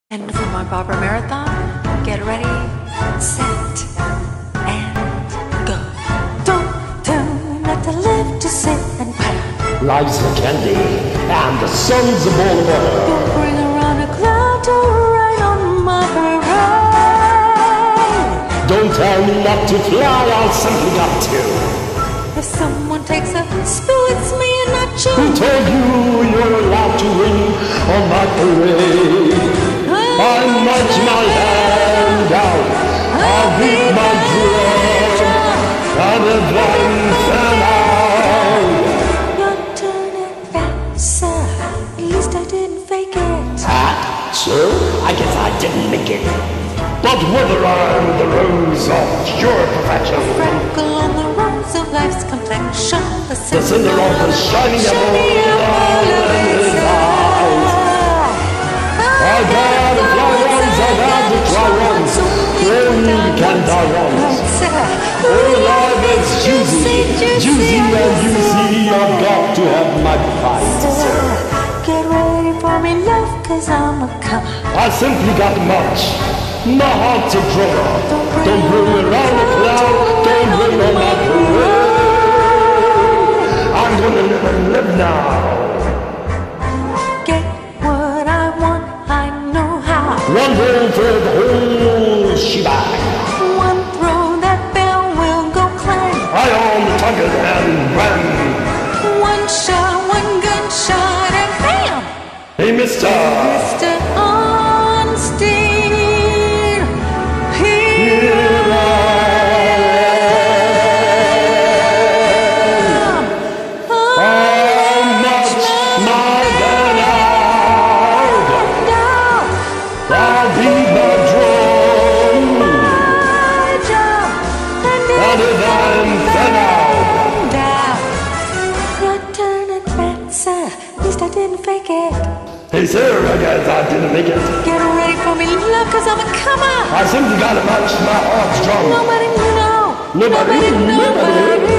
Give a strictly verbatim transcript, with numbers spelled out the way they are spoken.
And for my barber marathon, get ready, set, and go. Don't turn at the left to sit and patter. Life's a candy, and the sun's a ball of butter. Don't bring around a cloud to ride on my parade. Don't tell me not to fly, I'll simply got to. If someone takes a spill, it's me and not you. Who told you you're allowed to win on my parade? I march my hand out, I'll beat my drum, and the blind fan out. Your turn at bat, sir. At least I didn't fake it. Ah, sir, I guess I didn't make it. But whether I'm the rose of your perfection, A freckle on the rose of life's complexion, the the cinder of the shining apple of his eyes. I got to fly once, I got to try once, only can die once. Oh, life is juicy, juicy and juicy, I've got to have my fight. Get ready for me, love, cause I'm a comer. I simply got much, my heart's a drummer. Don't bring me around the cloud, don't bring on my parade. I'm gonna live and live now. One roll for the whole shebang. One throw, that bell will go clang. I on the target and ran. One shot, one gunshot, and bam! Hey, mister! Mister Honesty, here I am. How much more than out? I'll be my drum, and if I'm fed out. Your turn at bat, sir. At least I didn't fake it. Hey sir, I guess I didn't make it. Get ready for me, love, cause I'm a comer. I simply gotta match my heart's drum. Nobody, you know. Nobody, Nobody, nobody. nobody.